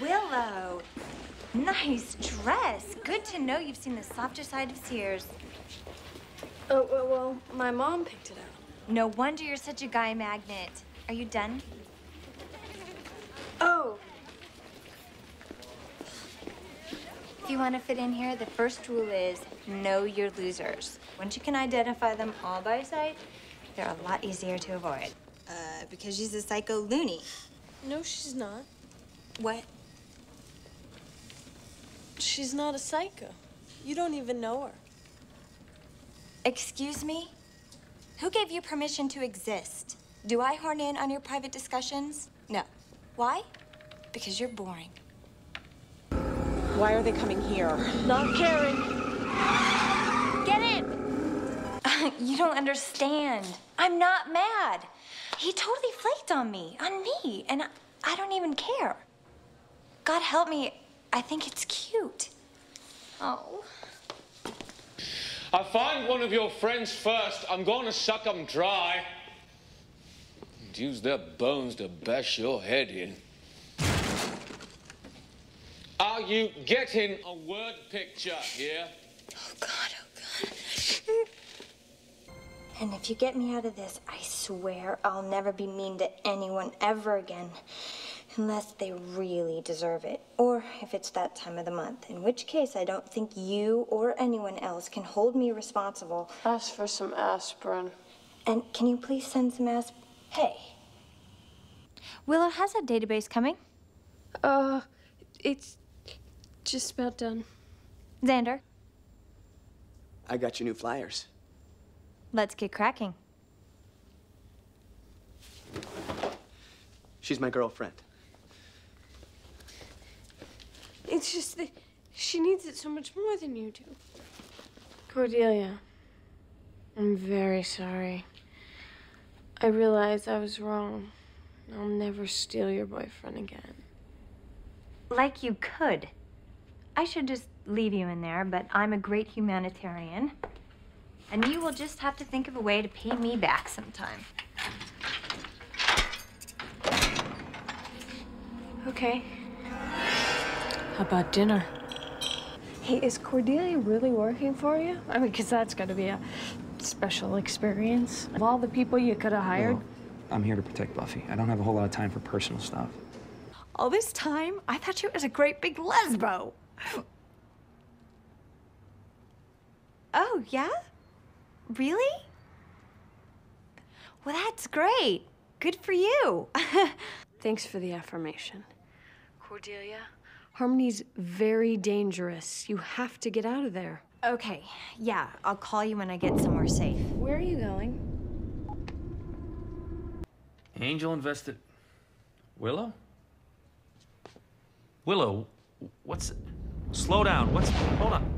Willow, nice dress. Good to know you've seen the softer side of Sears. Oh, well, my mom picked it out. No wonder you're such a guy magnet. Are you done? Oh. If you want to fit in here, the first rule is know your losers. Once you can identify them all by sight, they're a lot easier to avoid. Because she's a psycho loony. No, she's not. What? She's not a psycho. You don't even know her. Excuse me? Who gave you permission to exist? Do I horn in on your private discussions? No. Why? Because you're boring. Why are they coming here? Not Karen. Get in! You don't understand. I'm not mad. He totally flaked on me, and I don't even care. God help me, I think it's cute. Oh. I find one of your friends first, I'm going to suck them dry. And use their bones to bash your head in. Are you getting a word picture here? Oh, God, oh, God. And if you get me out of this, I swear I'll never be mean to anyone ever again. Unless they really deserve it. Or if it's that time of the month. In which case, I don't think you or anyone else can hold me responsible. Ask for some aspirin. And can you please send some Hey. Willow, how's that database coming? It's just about done. Xander, I got you new flyers. let's get cracking. She's my girlfriend. It's just that she needs it so much more than you do. Cordelia, I'm very sorry. I realize I was wrong. I'll never steal your boyfriend again. Like you could. I should just leave you in there, but I'm a great humanitarian. And you will just have to think of a way to pay me back sometime. Okay. How about dinner? Hey, is Cordelia really working for you? I mean, because that's got to be a special experience. Of all the people you could have hired. Well, I'm here to protect Buffy. I don't have a whole lot of time for personal stuff. All this time, I thought you was a great big lesbo. Oh, yeah? Really? Well, that's great. Good for you. Thanks for the affirmation. Cordelia, Harmony's very dangerous. You have to get out of there. Okay, yeah, I'll call you when I get somewhere safe. Where are you going? Angel invested... Willow? Willow, what's... Slow down, what's... Hold on.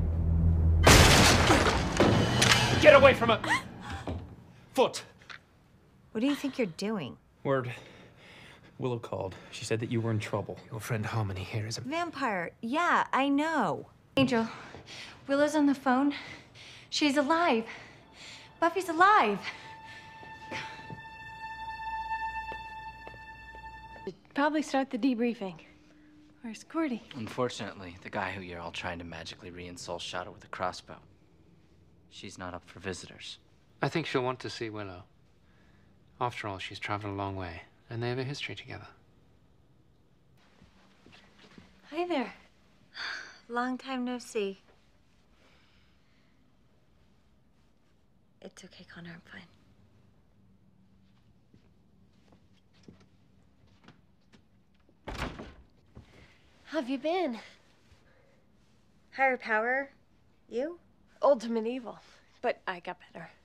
Get away from it! Foot! What do you think you're doing? Word. Willow called. She said that you were in trouble. Your friend Harmony here is a... Vampire, yeah, I know. Angel, Willow's on the phone. She's alive. Buffy's alive. Probably start the debriefing. Where's Cordy? Unfortunately, the guy who you're all trying to magically reinsult shot her with a crossbow. She's not up for visitors. I think she'll want to see Willow. After all, she's traveled a long way, and they have a history together. Hi there. Long time no see. It's okay, Connor, I'm fine. How have you been? Higher power? You? Ultimate evil. But I got better.